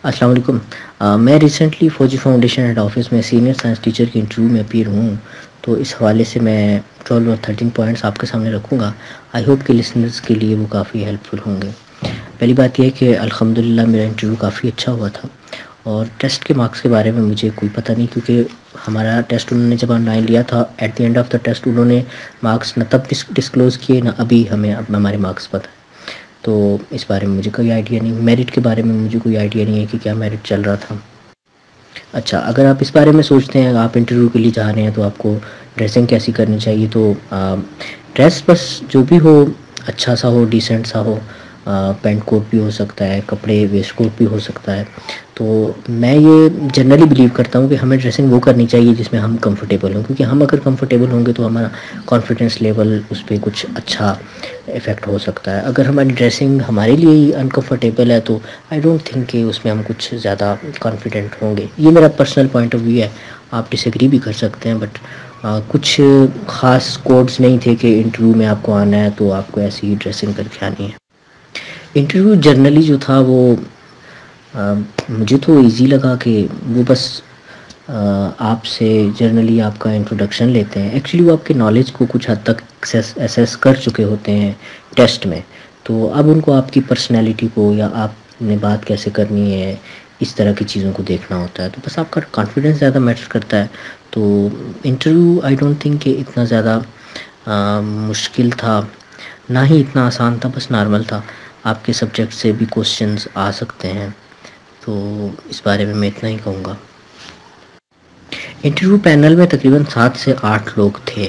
अस्सलाम वालेकुम। मैं recently Fauji foundation head office में सीनियर साइंस टीचर के इंटरव्यू में अपीयर हूँ। तो इस हवाले से मैं 12 और 13 पॉइंट्स आपके सामने रखूँगा। आई होप कि लिसनर्स के लिए वो काफ़ी हेल्पफुल होंगे। पहली बात यह है कि अल्हम्दुलिल्लाह मेरा इंटरव्यू काफ़ी अच्छा हुआ था और टेस्ट के मार्क्स के बारे में मुझे कोई पता नहीं, क्योंकि हमारा टेस्ट उन्होंने जब ऑनलाइन लिया था, at the end of the test उन्होंने मार्क्स न तब डिस्क्लोज़ किए ना अभी हमें अब हमारे मार्क्स पता है। तो इस बारे में मुझे कोई आइडिया नहीं, मेरिट के बारे में मुझे कोई आइडिया नहीं है कि क्या मेरिट चल रहा था। अच्छा, अगर आप इस बारे में सोचते हैं, आप इंटरव्यू के लिए जा रहे हैं तो आपको ड्रेसिंग कैसी करनी चाहिए, तो ड्रेस बस जो भी हो अच्छा सा हो, डिसेंट सा हो। पैंट कोट भी हो सकता है, कपड़े वेस्ट कोट भी हो सकता है। तो मैं ये जनरली बिलीव करता हूँ कि हमें ड्रेसिंग वो करनी चाहिए जिसमें हम कंफर्टेबल हों, क्योंकि हम अगर कंफर्टेबल होंगे तो हमारा कॉन्फिडेंस लेवल उस पर कुछ अच्छा इफ़ेक्ट हो सकता है। अगर हमारी ड्रेसिंग हमारे लिए ही अनकंफर्टेबल है तो आई डोंट थिंक कि उसमें हम कुछ ज़्यादा कॉन्फिडेंट होंगे। ये मेरा पर्सनल पॉइंट ऑफ व्यू है, आप डिसएग्री भी कर सकते हैं, बट कुछ ख़ास कोड्स नहीं थे कि इंटरव्यू में आपको आना है तो आपको ऐसी ही ड्रेसिंग करके आनी है। इंटरव्यू जनरली जो था वो अ, मुझे तो इजी लगा कि वो बस आपसे जनरली आपका इंट्रोडक्शन लेते हैं। एक्चुअली वो आपके नॉलेज को कुछ हद तक असेस कर चुके होते हैं टेस्ट में। तो अब उनको आपकी पर्सनैलिटी को या आपने बात कैसे करनी है, इस तरह की चीज़ों को देखना होता है। तो बस आपका कॉन्फिडेंस ज़्यादा मैटर करता है। तो इंटरव्यू आई डोंट थिंक कि इतना ज़्यादा मुश्किल था, ना ही इतना आसान था, बस नॉर्मल था। आपके सब्जेक्ट से भी क्वेश्चंस आ सकते हैं। तो इस बारे में मैं इतना ही कहूँगा। इंटरव्यू पैनल में तकरीबन 7 से 8 लोग थे।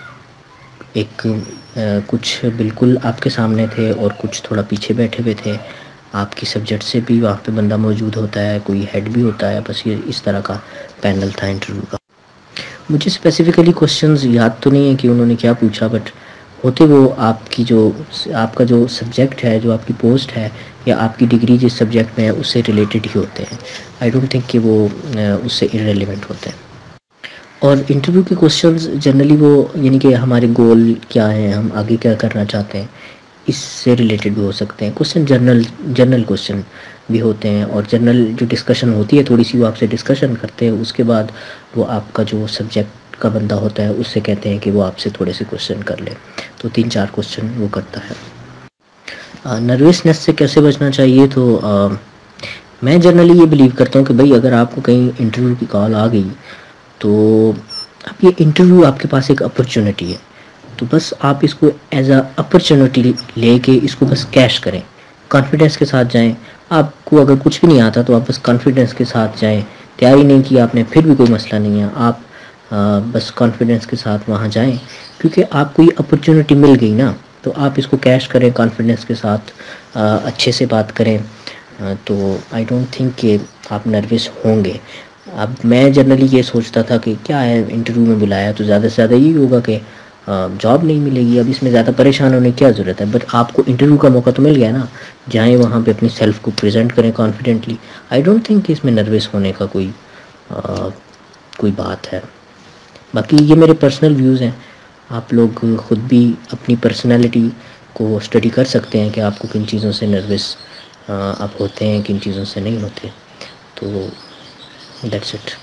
एक कुछ बिल्कुल आपके सामने थे और कुछ थोड़ा पीछे बैठे हुए थे। आपकी सब्जेक्ट से भी वहाँ पे बंदा मौजूद होता है, कोई हेड भी होता है। बस ये इस तरह का पैनल था इंटरव्यू का। मुझे स्पेसिफिकली क्वेश्चंस याद तो नहीं है कि उन्होंने क्या पूछा, बट होते वो आपका जो सब्जेक्ट है, जो आपकी पोस्ट है या आपकी डिग्री जिस सब्जेक्ट में है उससे रिलेटेड ही होते हैं। आई डोंट थिंक कि वो उससे इररिलेवेंट होते हैं। और इंटरव्यू के क्वेश्चंस जनरली वो यानी कि हमारे गोल क्या हैं, हम आगे क्या करना चाहते हैं, इससे रिलेटेड भी हो सकते हैं। क्वेश्चन जनरल क्वेश्चन भी होते हैं, और जनरल जो डिस्कशन होती है थोड़ी सी वो आपसे डिस्कशन करते हैं। उसके बाद वो आपका जो सब्जेक्ट का बंदा होता है उससे कहते हैं कि वो आपसे थोड़े से क्वेश्चन कर ले। तो 3-4 क्वेश्चन वो करता है। नर्वसनेस से कैसे बचना चाहिए, तो मैं जनरली ये बिलीव करता हूँ कि भाई अगर आपको कहीं इंटरव्यू की कॉल आ गई तो अब ये इंटरव्यू आपके पास एक अपॉर्चुनिटी है, तो बस आप इसको एज अ अपॉर्चुनिटी लेके इसको बस कैश करें। कॉन्फिडेंस के साथ जाएं। आपको अगर कुछ भी नहीं आता तो आप बस कॉन्फिडेंस के साथ जाएं। तैयारी नहीं की आपने फिर भी कोई मसला नहीं है, आप बस कॉन्फिडेंस के साथ वहाँ जाएं, क्योंकि आपको ये अपॉर्चुनिटी मिल गई ना। तो आप इसको कैश करें कॉन्फिडेंस के साथ, अच्छे से बात करें। तो आई डोंट थिंक कि आप नर्वस होंगे। अब मैं जनरली ये सोचता था कि क्या है, इंटरव्यू में बुलाया तो ज़्यादा से ज़्यादा यही होगा कि जॉब नहीं मिलेगी, अब इसमें ज़्यादा परेशान होने की क्या ज़रूरत है। बट आपको इंटरव्यू का मौका तो मिल गया ना, जाएं वहाँ पे अपनी सेल्फ को प्रेजेंट करें कॉन्फिडेंटली। आई डोंट थिंक कि इसमें नर्वस होने का कोई बात है। बाकी ये मेरे पर्सनल व्यूज़ हैं, आप लोग ख़ुद भी अपनी पर्सनैलिटी को स्टडी कर सकते हैं कि आपको किन चीज़ों से नर्वस आप होते हैं, किन चीज़ों से नहीं होते। तो दैट्स इट।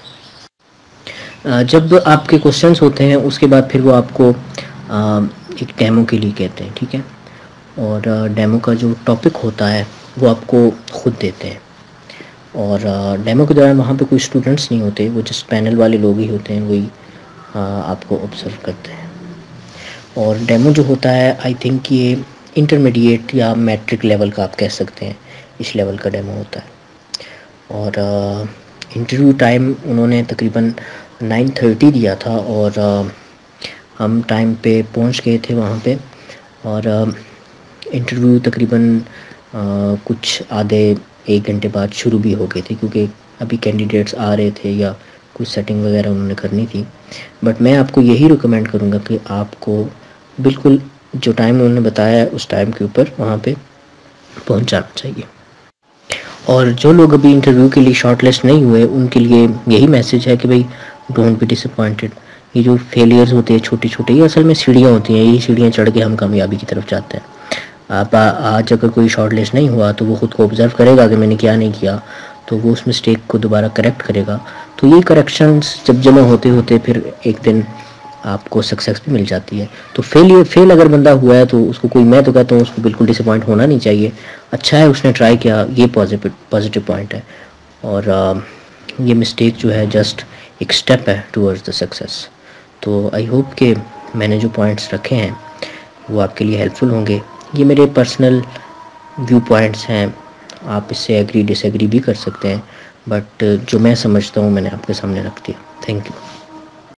जब आपके क्वेश्चंस होते हैं उसके बाद फिर वो आपको एक डेमो के लिए कहते हैं, ठीक है। और डेमो का जो टॉपिक होता है वो आपको खुद देते हैं। और डेमो के दौरान वहाँ पे कोई स्टूडेंट्स नहीं होते, वो जस्ट पैनल वाले लोग ही होते हैं, वही आपको ऑब्जर्व करते हैं। और डेमो जो होता है आई थिंक ये इंटरमीडिएट या मैट्रिक लेवल का आप कह सकते हैं, इस लेवल का डेमो होता है। और इंटरव्यू टाइम उन्होंने तकरीबन 9:30 दिया था और हम टाइम पे पहुंच गए थे वहाँ पे। और इंटरव्यू तकरीबन कुछ आधे 1 घंटे बाद शुरू भी हो गए थे, क्योंकि अभी कैंडिडेट्स आ रहे थे या कुछ सेटिंग वगैरह उन्होंने करनी थी। बट मैं आपको यही रिकमेंड करूँगा कि आपको बिल्कुल जो टाइम उन्होंने बताया है उस टाइम के ऊपर वहाँ पे पहुँच जाना चाहिए। और जो लोग अभी इंटरव्यू के लिए शॉर्ट लिस्ट नहीं हुए उनके लिए यही मैसेज है कि भाई डोंट बी डिसअपॉइंटेड। ये जो फेलियर्स होते हैं छोटे छोटे, ये असल में सीढ़ियाँ होती हैं, ये सीढ़ियाँ चढ़ के हम कामयाबी की तरफ जाते हैं। आप आज अगर कोई शॉर्ट लिस्ट नहीं हुआ तो वो ख़ुद को ऑब्ज़र्व करेगा कि मैंने क्या नहीं किया, तो वो उस मिस्टेक को दोबारा करेक्ट करेगा। तो ये करेक्शंस जब जमा होते होते फिर एक दिन आपको सक्सेस भी मिल जाती है। तो फेल अगर बंदा हुआ है तो उसको कोई, मैं तो कहता हूँ उसको बिल्कुल डिसअपॉइंट होना नहीं चाहिए। अच्छा है उसने ट्राई किया, ये पॉजिटिव पॉइंट है। और ये मिस्टेक जो है जस्ट एक स्टेप है टूवर्ड्स द सक्सेस। तो आई होप कि मैंने जो पॉइंट्स रखे हैं वो आपके लिए हेल्पफुल होंगे। ये मेरे पर्सनल व्यू पॉइंट्स हैं, आप इससे एग्री डिसएग्री भी कर सकते हैं, बट जो मैं समझता हूँ मैंने आपके सामने रख दिया। Thank you.